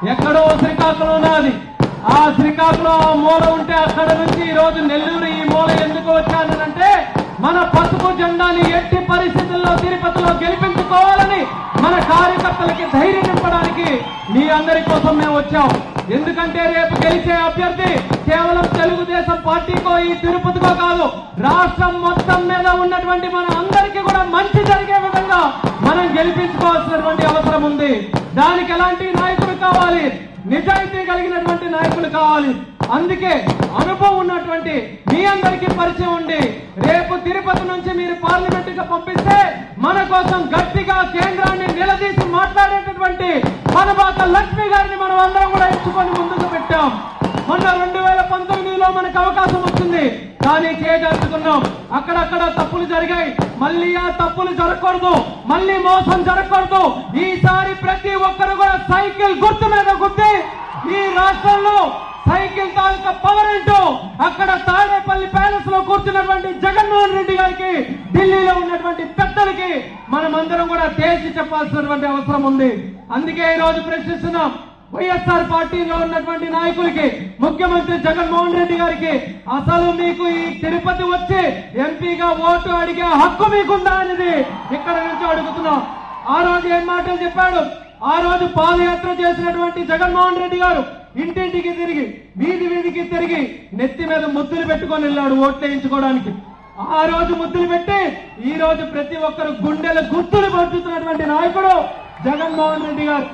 ఎక్కడో శ్రీకాకుళం ఉన్నది. ఆ శ్రీకాకుళం ఆ మూల ఉంటే అక్కడ నుంచి ఈ రోజు నెల్లూరు ఈ మూల ఎందుకు వచ్చానంటే మన పసుపు జెండాని ఎట్టి పరిస్థితుల్లో తిరుపతిలో గెలిపించుకోవాలని మన కార్యకర్తలకి ధైర్యం నింపడానికి మీ అందరి కోసం మేము వచ్చాం. ఎందుకంటే రేపు గెలిచే అభ్యర్థి కేవలం తెలుగుదేశం పార్టీకో ఈ తిరుపతికో కాదు, రాష్ట్రం మొత్తం మీద ఉన్నటువంటి మన అందరికీ కూడా మంచి జరిగే విధంగా మనం గెలిపించుకోవాల్సినటువంటి అవసరం ఉంది. దానికి ఎలాంటి నాయకులు కావాలి? నిజాయితీ కలిగినటువంటి నాయకులు కావాలి. అందుకే అనుభవం ఉన్నటువంటి మీ అందరికీ పరిచయం ఉండి రేపు తిరుపతి నుంచి మీరు పార్లమెంటుగా పంపిస్తే మన కోసం గట్టిగా కేంద్రాన్ని నిలదీసి మాట్లాడేటటువంటి మనబాక లక్ష్మి గారిని మనం అందరం కూడా ఎంచుకొని ముందుకు పెట్టాం. మొన్న 2019లో మనకు అవకాశం వచ్చింది, కానీ చేజార్చుకున్నాం. అక్కడక్కడ తప్పులు జరిగాయి. మళ్ళీ ఆ తప్పులు జరగకూడదు, మళ్ళీ మోసం జరగకూడదు. ఈసారి ప్రతి ఒక్కరు కూడా సైకిల్ గుర్తు మీద గుర్తి ఈ రాష్ట్రంలో సైకిల్ తాలూకా పవర్ ఏంటో అక్కడ తాడేపల్లి ప్యాలెస్ లో కూర్చున్నటువంటి జగన్మోహన్ రెడ్డి గారికి, ఢిల్లీలో ఉన్నటువంటి పెద్దలకి మనమందరం కూడా తేల్చి చెప్పాల్సినటువంటి అవసరం ఉంది. అందుకే ఈ రోజు ప్రశ్నిస్తున్నాం. వైఎస్ఆర్ పార్టీలో ఉన్నటువంటి నాయకులకి, ముఖ్యమంత్రి జగన్మోహన్ రెడ్డి గారికి, అసలు మీకు ఈ తిరుపతి వచ్చి ఎంపీగా ఓటు అడిగే హక్కు మీకుందా అనేది ఇక్కడ నుంచి అడుగుతున్నాం. ఆ రోజు ఏం మాటలు చెప్పాడు? ఆ రోజు పాదయాత్ర చేసినటువంటి జగన్మోహన్ రెడ్డి గారు ఇంటింటికి తిరిగి, వీధి వీధికి తిరిగి నెత్తి మీద ముద్దులు పెట్టుకొని వెళ్ళాడు ఓట్లు వేయించుకోవడానికి. ఆ రోజు ముద్దులు పెట్టి ఈ రోజు ప్రతి ఒక్కరు గుండెల గుర్తులు పడుతున్నటువంటి నాయకుడు జగన్మోహన్ రెడ్డి గారు.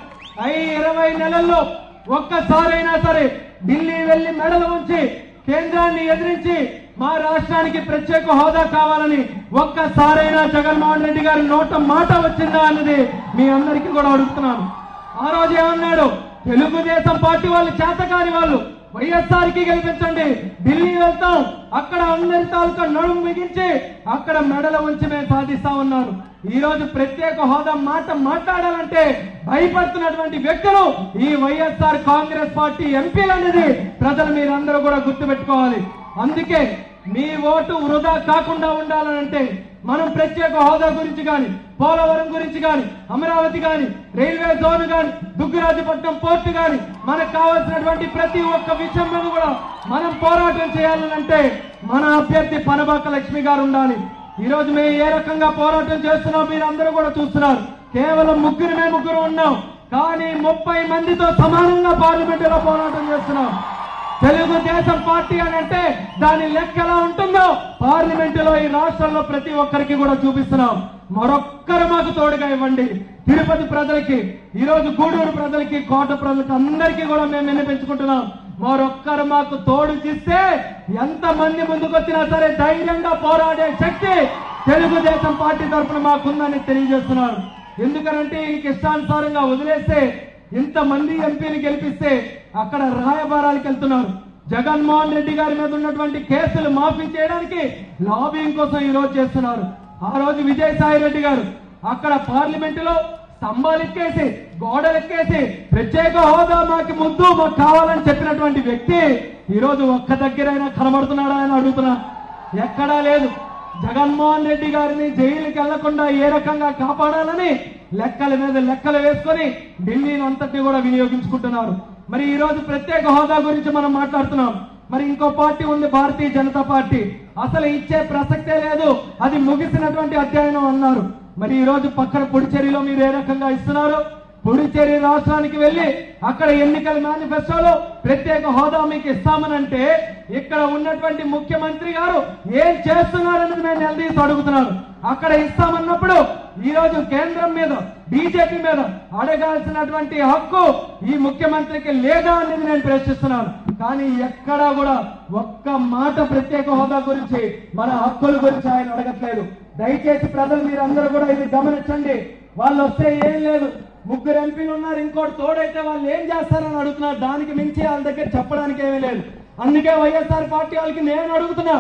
20 నెలల్లో ఒక్కసారైనా సరే ఢిల్లీ వెళ్లి మెడలు ఉంచి కేంద్రాన్ని ఎదిరించి మా రాష్ట్రానికి ప్రత్యేక హోదా కావాలని ఒక్కసారైనా జగన్మోహన్ రెడ్డి గారి నోట మాట వచ్చిందా అన్నది మీ అందరికీ కూడా అడుగుతున్నాను. ఆ రోజు ఏమన్నాడు? తెలుగుదేశం పార్టీ వాళ్ళు చేతకాని వాళ్ళు, వైఎస్ఆర్ కి గెలిపించండి, ఢిల్లీ వెళ్తాం, అక్కడ అందరి తాలూకా నడుము మిగించి అక్కడ మెడల ఉంచి మేము సాధిస్తా ఉన్నారు. ఈ రోజు ప్రత్యేక హోదా మాట మాట్లాడాలంటే భయపడుతున్నటువంటి వ్యక్తులు ఈ వైఎస్ఆర్ కాంగ్రెస్ పార్టీ ఎంపీలు అనేది ప్రజలు మీరందరూ కూడా గుర్తుపెట్టుకోవాలి. అందుకే మీ ఓటు వృధా కాకుండా ఉండాలంటే మనం ప్రత్యేక హోదా గురించి కానీ, పోలవరం గురించి కానీ, అమరావతి కానీ, రైల్వే జోన్ కానీ, దుగ్గిరాజపట్నం పోర్టు కానీ, మనకు కావాల్సినటువంటి ప్రతి ఒక్క విషయం మీద కూడా మనం పోరాటం చేయాలంటే మన అభ్యర్థి పనబాక లక్ష్మి గారు ఉండాలి. ఈ రోజు మేము ఏ రకంగా పోరాటం చేస్తున్నాం మీరు అందరూ కూడా చూస్తున్నారు. కేవలం ముగ్గురు ఉన్నాం, కానీ 30 మందితో సమానంగా పార్లమెంటులో పోరాటం చేస్తున్నాం. తెలుగుదేశం పార్టీ అని అంటే దాని లెక్క ఎలా ఉంటుందో పార్లమెంటులో ఈ రాష్ట్రంలో ప్రతి ఒక్కరికి కూడా చూపిస్తున్నాం. మరొక్కరు మాకు తోడుగా ఇవ్వండి. తిరుపతి ప్రజలకి, ఈ రోజు గూడూరు ప్రజలకి, కోట ప్రజలకి అందరికీ కూడా మేము విన్నపించుకుంటున్నాం. మరొక్కరు మాకు తోడు చేస్తే ఎంతమంది ముందుకొచ్చినా సరే ధైర్యంగా పోరాడే శక్తి తెలుగుదేశం పార్టీ తరఫున మాకుందని తెలియజేస్తున్నారు. ఎందుకనంటే ఈ ఇష్టానుసారంగా వదిలేస్తే ఇంతమంది ఎంపీని గెలిపిస్తే అక్కడ రాయబారాలకు వెళ్తున్నారు. జగన్మోహన్ రెడ్డి గారి మీద ఉన్నటువంటి కేసులు మాఫీ చేయడానికి లాబింగ్ కోసం ఈ రోజు చేస్తున్నారు. ఆ రోజు విజయసాయి రెడ్డి గారు అక్కడ పార్లమెంటులో స్తంభాలెక్కేసి, గోడలెక్కేసి ప్రత్యేక హోదా మాకు ముద్దు, మాకు కావాలని చెప్పినటువంటి వ్యక్తి ఈ రోజు ఒక్క దగ్గరైనా కనబడుతున్నాడా అని అడుగుతున్నా. ఎక్కడా లేదు. జగన్మోహన్ రెడ్డి గారిని జైలుకి వెళ్లకుండా ఏ రకంగా కాపాడాలని లెక్కల మీద లెక్కలు వేసుకొని ఢిల్లీని అంతటి కూడా వినియోగించుకుంటున్నారు. మరి ఈ రోజు ప్రత్యేక హోదా గురించి మనం మాట్లాడుతున్నాం. మరి ఇంకో పార్టీ ఉంది, భారతీయ జనతా పార్టీ. అసలు ఇచ్చే ప్రసక్తే లేదు, అది ముగిసినటువంటి అధ్యయనం అన్నారు. మరి ఈ రోజు పక్కన పుడుచేరిలో మీరు ఏ రకంగా ఇస్తున్నారు? పుడుచేరి రాష్ట్రానికి వెళ్లి అక్కడ ఎన్నికల మేనిఫెస్టోలో ప్రత్యేక హోదా మీకు ఇస్తామనంటే ఇక్కడ ఉన్నటువంటి ముఖ్యమంత్రి గారు ఏం చేస్తున్నారన్నది నేను నిలదీసి అడుగుతున్నాను. అక్కడ ఇస్తామన్నప్పుడు ఈ రోజు కేంద్రం మీద, బీజేపీ మీద అడగాల్సినటువంటి హక్కు ఈ ముఖ్యమంత్రికి లేదా అనేది నేను ప్రశ్నిస్తున్నాను. కానీ ఎక్కడా కూడా ఒక్క మాట ప్రత్యేక హోదా గురించి, మన హక్కుల గురించి ఆయన అడగట్లేదు. దయచేసి ప్రజలు మీరందరూ కూడా ఇది గమనించండి. వాళ్ళు వస్తే ఏం లేదు, 3 ఎంపీలు ఉన్నారు, ఇంకోటి తోడైతే వాళ్ళు ఏం చేస్తారని అడుగుతున్నారు. దానికి మించి వాళ్ళ దగ్గర చెప్పడానికి ఏమీ లేదు. అందుకే వైఎస్ఆర్ పార్టీ వాళ్ళకి నేను అడుగుతున్నా,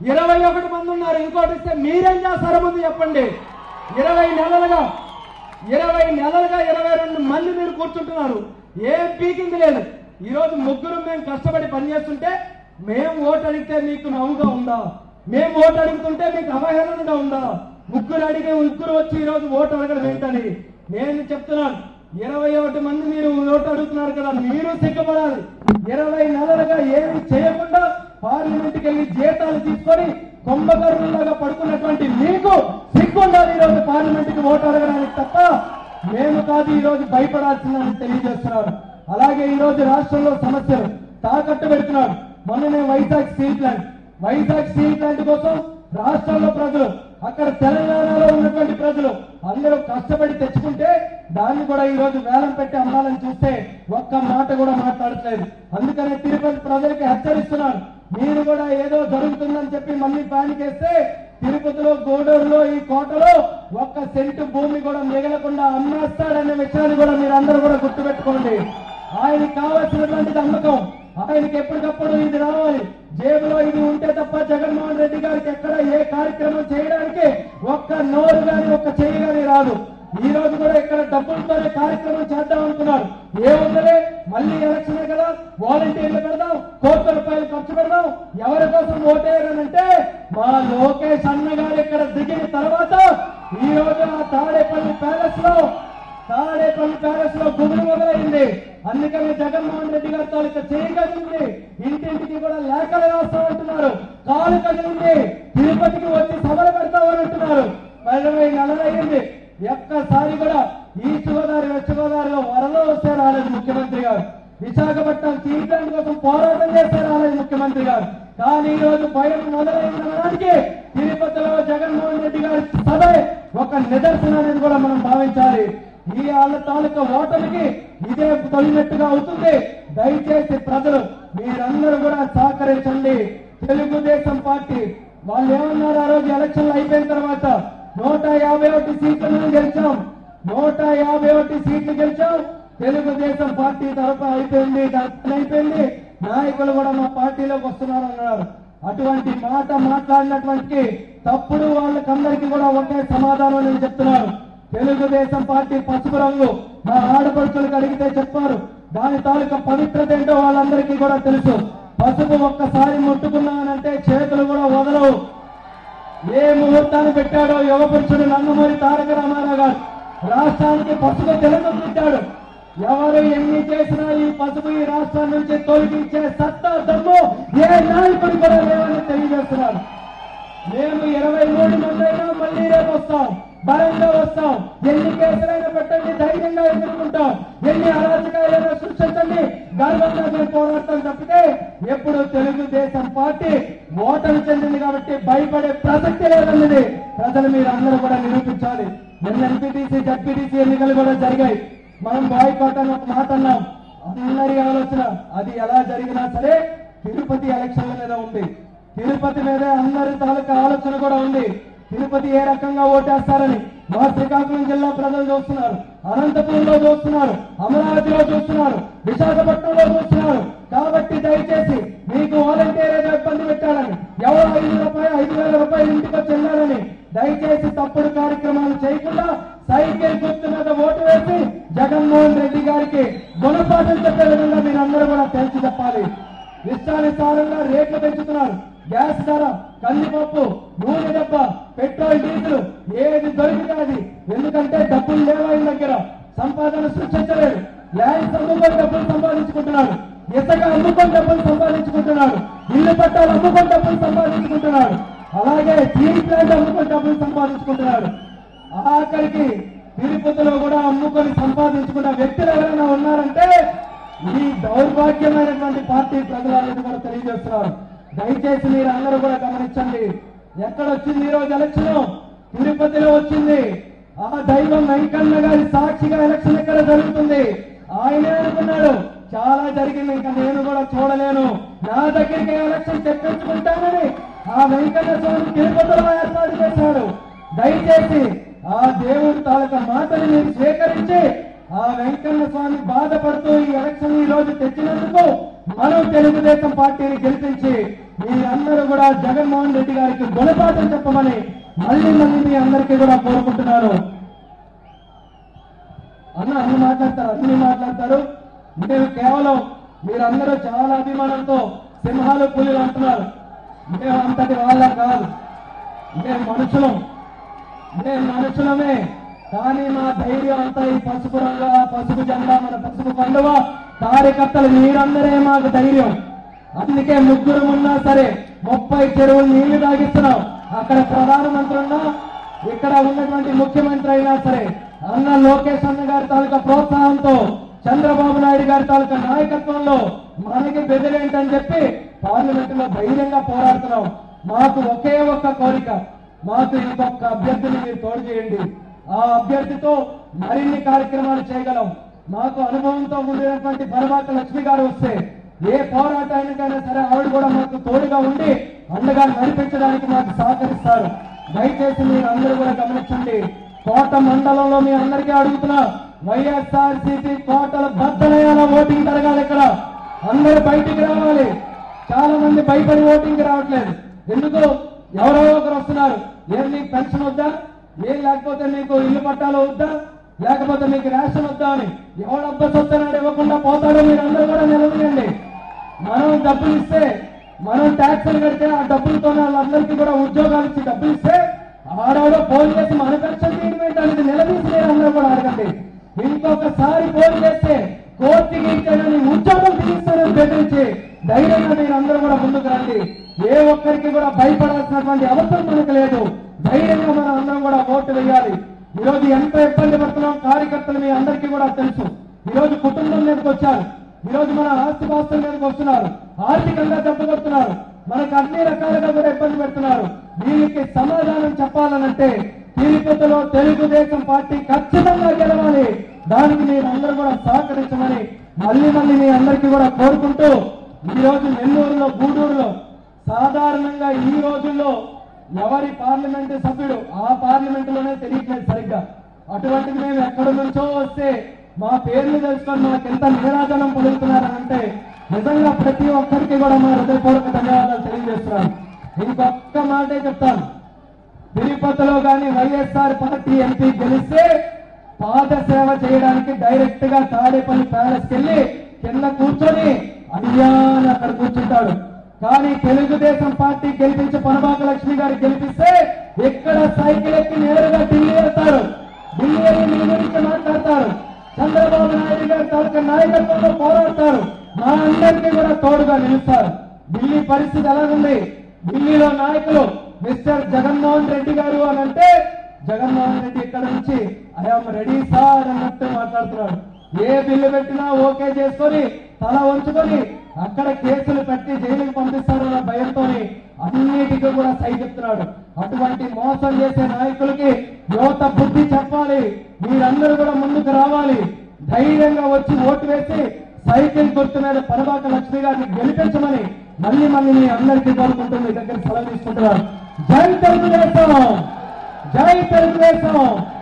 21 మంది ఉన్నారు, ఇంకోటి ఇస్తే మీరేం చేస్తారో ముందు చెప్పండి. 20 నెలలుగా 22 మంది మీరు కూర్చుంటున్నారు, ఏం పీకింది లేదు. ఈ రోజు ముగ్గురు మేము కష్టపడి పనిచేస్తుంటే మేము ఓటు అడిగితే మీకు నవ్వుగా ఉందా? మేము ఓటు అడుగుతుంటే మీకు అవహేళనగా ఉందా? ముగ్గురు వచ్చి ఈ రోజు ఓటు అడగడం ఏంటని నేను చెప్తున్నాను. 21 మంది మీరు ఓటు అడుగుతున్నారు కదా, మీరు సిగ్గుపడాలి. 20 నెలలుగా ఏమి చేయకుండా పార్లమెంట్కి వెళ్ళి జీతాలు తీసుకొని కుంభకర్ణులాగా పడుకున్నటువంటి మీకు సిగ్గుండాలి ఈరోజు పార్లమెంట్కి ఓటు అడగడానికి తప్ప మేము కాదు ఈరోజు భయపడాల్సిందని తెలియజేస్తున్నారు. అలాగే ఈరోజు రాష్ట్రంలో సమస్యలు తాకట్టు పెడుతున్నారు. మొన్ననే వైజాగ్ స్టీల్ ప్లాంట్ కోసం రాష్ట్రంలో ప్రజలు, అక్కడ తెలంగాణలో ఉన్నటువంటి ప్రజలు అందరూ కష్టపడి తెచ్చుకుంటే దాన్ని కూడా ఈ రోజు వేలం పెట్టి అమ్మాలని చూస్తే ఒక్క మాట కూడా మాట్లాడట్లేదు. అందుకనే తిరుపతి ప్రజలకి హెచ్చరిస్తున్నారు, మీరు కూడా ఏదో జరుగుతుందని చెప్పి మళ్ళీ ప్యానిక్ వేస్తే తిరుపతిలో, గూడూరులో, ఈ కోటలో ఒక్క సెంటు భూమి కూడా మిగలకుండా అమ్మేస్తాడనే విషయాన్ని కూడా మీరు అందరూ కూడా గుర్తుపెట్టుకోండి. ఆయనకి కావాల్సినటువంటిది అమ్మకం, ఆయనకి ఎప్పటికప్పుడు ఇది రావాలి, జేబులో ఇది ఉంటే తప్ప జగన్మోహన్ రెడ్డి గారికి ఎక్కడ ఏ కార్యక్రమం చేయడానికి ఒక్క నోరు గాని ఒక్క చెయ్యి గాని రాదు. ఈ రోజు కూడా ఇక్కడ డబ్బులతోనే కార్యక్రమం చేద్దాం అనుకున్నారు. ఏముందలే, మళ్ళీ ఎలక్షనే కదా, వాలంటీర్లు పెడదాం, కోట్ల రూపాయలు ఖర్చు పెడదాం, ఎవరి కోసం ఓటేయాలంటే మా లోకేష్ అన్న గారు ఇక్కడ దిగిన తర్వాత ఈ రోజు ఆ తాడేపల్లి ప్యాలెస్ లో గుబులు మొదలైంది. అందుకని జగన్మోహన్ రెడ్డి గారి తాలూకా చేయి కదిలింది, ఇంటింటికి కూడా లేఖలు రాస్తా ఉంటున్నారు, కాలు కదిలింది, తిరుపతికి వచ్చి సభలు పెడతామని అంటున్నారు. 20 నెలలు అయ్యింది, ఒక్కసారి కూడా ఈస్ట్ గోదావరి, వెస్ట్ గోదావరిలో వరలో వస్తే రాలేదు ముఖ్యమంత్రి గారు. విశాఖపట్నం స్టీల్ ప్లాంట్ కోసం పోరాటం చేస్తే రాలేదు ముఖ్యమంత్రి గారు. కానీ ఈ రోజు భయం మొదలైనడానికి తిరుపతిలో జగన్మోహన్ రెడ్డి గారి సభ ఒక నిదర్శనాన్ని కూడా మనం భావించాలి. ఈ వాళ్ళ తాలూకా ఓటమికి ఇదే తొలినట్టుగా అవుతుంది. దయచేసి ప్రజలు మీరందరూ కూడా సహకరించండి. తెలుగుదేశం పార్టీ వాళ్ళు ఏమన్నారు, ఆ రోజు ఎలక్షన్లు అయిపోయిన తర్వాత 151 సీట్లను గెలిచాం, 151 సీట్లు గెలిచాం. తెలుగుదేశం పార్టీ తరఫు అయిపోయింది, నాయకులు కూడా మా పార్టీలోకి వస్తున్నారు అన్నారు. అటువంటి మాట మాట్లాడినటువంటి తప్పుడు వాళ్ళకందరికీ కూడా ఒకే సమాధానం నేను చెప్తున్నాను. తెలుగుదేశం పార్టీ పసుపు రంగు మా ఆడపడుచులకు అడిగితే చెప్పారు, దాని తాలూకా పవిత్రత ఏంటో వాళ్ళందరికీ కూడా తెలుసు. పసుపు ఒక్కసారి ముట్టుకున్నానంటే చేతులు కూడా వదలవు. ఏ ముహూర్తాన్ని పెట్టాడో యువ పురుషుడు నందమూరి తారక రామారావు గారు రాష్ట్రానికి పసుపు తిలకం చుట్టాడు. ఎవరు ఎన్ని చేసినా ఈ పసుపు ఈ రాష్ట్రం నుంచి తొలగించే సత్తా దమ్ము ఏ నాయకుడు కూడా లేవని తెలియజేస్తున్నారు. మేము 23 మంది అయినా మళ్ళీ రేపు వస్తాం, బలంగా వస్తాం, ఎన్ని కేసులైనా పెట్టండి, ధైర్యంగా ఎదుర్కొంటాం, ఎన్ని అరాచకాలైనా సృష్టించండి, గర్వంగా మేము పోరాడతాం తప్పితే ఎప్పుడు తెలుగుదేశం పార్టీ ఓటమి చెందింది కాబట్టి భయపడే ప్రసక్తి లేదన్నది ప్రజలు మీరు అందరూ కూడా నిరూపించాలి. నిన్న ఎంపీటీసీ, జడ్పీటీసీ ఎన్నికలు కూడా జరిగాయి. మనం బాయ్కాట్ అని ఒక మాట అన్నాం. అందరి ఆలోచన అది ఎలా జరిగినా సరే తిరుపతి ఎలక్షన్ల మీద ఉంది, తిరుపతి మీదే అందరి తాలూకా ఆలోచన కూడా ఉంది. తిరుపతి ఏ రకంగా ఓటేస్తారని మా శ్రీకాకుళం జిల్లా ప్రజలు చూస్తున్నారు, అనంతపురంలో చూస్తున్నారు, అమరావతిలో చూస్తున్నారు, విశాఖపట్నంలో చూస్తున్నారు. కాబట్టి దయచేసి మీకు వాలంటీర్ ఏదో ఇబ్బంది పెట్టాలని, ఎవరో 5,000 రూపాయలు ఇంటికి వచ్చి వెళ్ళాలని దయచేసి తప్పుడు కార్యక్రమాలు చేయకుండా సైకిల్ గుర్తు మీద ఓటు వేసి జగన్మోహన్ రెడ్డి గారికి గుణపాఠం చెప్పే విధంగా మీరందరూ కూడా తెలిసి చెప్పాలి. ఇష్టానుసారంగా రేట్లు పెంచుతున్నారు. గ్యాస్ ధర, కందిపప్పు, నూనె డబ్బ, పెట్రోల్, డీజిల్ ఏది దొరికితే అది. ఎందుకంటే డబ్బులు లేవు ఆయన దగ్గర, సంపాదన సృష్టించలేదు. ల్యాండ్స్ అమ్ముకొని డబ్బులు సంపాదించుకుంటున్నాడు, ఇసుక అమ్ముకొని డబ్బులు సంపాదించుకుంటున్నాడు, ఇల్లు పట్టాలు అమ్ముకొని డబ్బులు సంపాదించుకుంటున్నాడు, అలాగే స్టీల్ ప్లాంట్ అమ్ముకొని డబ్బులు సంపాదించుకుంటున్నాడు. ఆఖరికి తిరుపతిలో కూడా అమ్ముకొని సంపాదించుకున్న వ్యక్తులు ఎవరైనా ఉన్నారంటే ఈ దౌర్భాగ్యమైనటువంటి పార్టీ ప్రజలనేది కూడా తెలియజేస్తున్నారు. దయచేసి మీరు అందరూ కూడా గమనించండి. ఎక్కడొచ్చింది ఈ రోజు ఎలక్షన్? తిరుపతిలో వచ్చింది. ఆ దైవం వెంకన్న గారి సాక్షిగా ఎలక్షన్ ఎక్కడ జరుగుతుంది. ఆయనే అనుకున్నాడు చాలా జరిగింది, ఇంకా నేను కూడా చూడలేను, నా దగ్గరికి ఎలక్షన్ తెప్పించుకుంటానని ఆ వెంకన్న స్వామి తిరుపతిలో ఏర్పాటు చేశాడు. దయచేసి ఆ దేవుడి తాలూకా మాటని మీరు స్వీకరించి ఆ వెంకన్న స్వామి బాధపడుతూ ఈ ఎలక్షన్ ఈ రోజు తెచ్చినందుకు మనం తెలుగుదేశం పార్టీని గెలిపించి మీరందరూ కూడా జగన్మోహన్ రెడ్డి గారికి గుణపాఠం చెప్పమని మళ్ళీ మీ అందరికీ కూడా కోరుకుంటున్నాను. అన్ని మాట్లాడతారు. మేము కేవలం మీరందరూ చాలా అభిమానంతో సింహాలు, పులులు అంటున్నారు. మేము అంతటి వాళ్ళ కాదు, మేము మనుషులమే. కానీ మా ధైర్యం అంతా ఈ పసుపు రంగు, పసుపు జెండా, మన పసుపు పండుగ కార్యకర్తలు మీరందరే మాకు ధైర్యం. అందుకే ముగ్గురు ఉన్నా సరే 30 చెరువులు నీళ్లు తాగిస్తున్నాం. అక్కడ ప్రధానమంత్రి ఉన్నా, ఇక్కడ ఉన్నటువంటి ముఖ్యమంత్రి అయినా సరే అన్న లోకేష్ అన్న గారి తాలూకా ప్రోత్సాహంతో, చంద్రబాబు నాయుడు గారి తాలూకా నాయకత్వంలో మనకి బెదిరేంటని చెప్పి పార్లమెంట్ లో ధైర్యంగా పోరాడుతున్నాం. మాకు ఒకే ఒక్క కోరిక, మాకు ఇంకొక అభ్యర్థిని మీరు తోడు చేయండి. ఆ అభ్యర్థితో మరిన్ని కార్యక్రమాలు చేయగలం. మాకు అనుభవంతో ఉండినటువంటి పరమాక లక్ష్మి గారు వస్తే ఏ పోరాటానికైనా సరే ఆవిడ కూడా మాకు తోడుగా ఉండి అండగా నడిపించడానికి మాకు సహకరిస్తారు. దయచేసి మీరు అందరూ కూడా గమనించండి. కోట మండలంలో మీ అందరికీ అడుగుతున్నా, వైఎస్ఆర్సీపీ కోటల బద్దలయ్యేలా ఓటింగ్ జరగాలి. ఇక్కడ అందరూ బయటికి రావాలి. చాలా మంది భయపడి ఓటింగ్ రావట్లేదు. ఎందుకు? ఎవరో ఒకరు వస్తున్నారు. ఏం మీకు పెన్షన్ వద్దా, ఏం లేకపోతే మీకు ఇల్లు పట్టాలు వద్దా, లేకపోతే మీకు రేషన్ వద్దా అని ఎవడు అబ్బస్ వస్తున్నాడు ఇవ్వకుండా పోతాడో మీరు అందరూ కూడా నిలదీయండి. మనం డబ్బులు ఇస్తే, మనం ట్యాక్సులు కడితే ఆ డబ్బులతో వాళ్ళందరికీ కూడా ఉద్యోగాలు ఇచ్చి డబ్బులు ఇస్తే ఆడవాడో ఫోన్ చేసి మన పెన్షన్ తీయడం అనేది నిలదీసి మీరు అందరూ కూడా అడగండి. ఇంకొకసారి ఫోన్ చేస్తే కోర్టుకి ఇచ్చానని ఉద్యోగం తీస్తానని బెదిరించి ధైర్యంగా మీరు అందరూ కూడా ముందుకు రండి. ఏ ఒక్కరికి కూడా భయపడాల్సినటువంటి అవసరం మనకు లేదు. ధైర్యంగా మనం అందరం కూడా ఓటు వేయాలి. ఈరోజు ఎంత ఇబ్బంది పడుతున్నాం కార్యకర్తలు మీ అందరికీ కూడా తెలుసు. ఈరోజు కుటుంబం మీదకి వచ్చారు, ఈరోజు మన ఆస్తిపాస్తుల మీదకి వస్తున్నారు, ఆర్థికంగా దెబ్బకొడుతున్నారు, మనకు అన్ని రకాలుగా కూడా ఇబ్బంది పెడుతున్నారు. దీనికి సమాధానం చెప్పాలనంటే తిరుపతిలో తెలుగుదేశం పార్టీ ఖచ్చితంగా గెలవాలి. దానికి మీరు అందరూ కూడా సహకరించమని మళ్ళీ మీ అందరికీ కూడా కోరుకుంటూ, ఈ రోజు నెల్లూరులో, గూడూరులో సాధారణంగా ఈ రోజుల్లో ఎవరి పార్లమెంటు సభ్యుడు ఆ పార్లమెంటులోనే తెలియట్లేదు సరిగ్గా. అటువంటిది మేము ఎక్కడి నుంచో వస్తే మా పేర్లు తెలుసుకొని మాకెంత నీరాజనం పలుకుతున్నారనంటే నిజంగా ప్రతి ఒక్కరికి కూడా మా హృదయపూర్వక ధన్యవాదాలు తెలియజేస్తున్నాను. ఇంకొక్క మాటే చెప్తాను, తిరుపతిలో కానీ వైఎస్ఆర్ పార్టీ ఎంపీ గెలిస్తే పాదసేవ చేయడానికి డైరెక్ట్ గా తాడేపల్లి ప్యాలెస్కి వెళ్ళి కింద కూర్చొని అయ్యాని అక్కడ కూర్చుంటాడు. కానీ తెలుగుదేశం పార్టీ గెలిపించి పనబాక లక్ష్మి గారు గెలిపిస్తే ఇక్కడ సైకిల్ ఎక్కి నేరుగా ఢిల్లీ వెళ్తారు. ఢిల్లీ వెళ్ళి మీ గురించి మాట్లాడతారు. చంద్రబాబు నాయుడు గారి తాలూకా నాయకత్వంలో పోరాడతారు. మా అందరికీ కూడా తోడుగా నిలుస్తారు. ఢిల్లీ పరిస్థితి ఎలాగుంది? ఢిల్లీలో నాయకులు మిస్టర్ జగన్మోహన్ రెడ్డి గారు అని అంటే జగన్మోహన్ రెడ్డి ఇక్కడ నుంచి ఐఎమ్ రెడీ సార్ అన్నట్టు మాట్లాడుతున్నాడు. ఏ బిల్లు పెట్టినా ఓకే చేసుకొని తల వంచుకొని అక్కడ కేసులు పెట్టి జైలుకి పంపిస్తారన్న భయంతో అన్నిటికీ కూడా సై చెప్తున్నాడు. అటువంటి మోసం చేసే నాయకులకి యువత బుద్ధి చెప్పాలి. మీరందరూ కూడా ముందుకు రావాలి. ధైర్యంగా వచ్చి ఓటు వేసి సైకిల్ గుర్తు మీద పరబాక లక్ష్మి గారిని గెలిపించమని మళ్ళీ మీ అందరికీ కోరుకుంటూ మీ దగ్గర సెలవు తీసుకుంటున్నారు. జై తెలుగుదేశం, జై తెలుగుదేశం.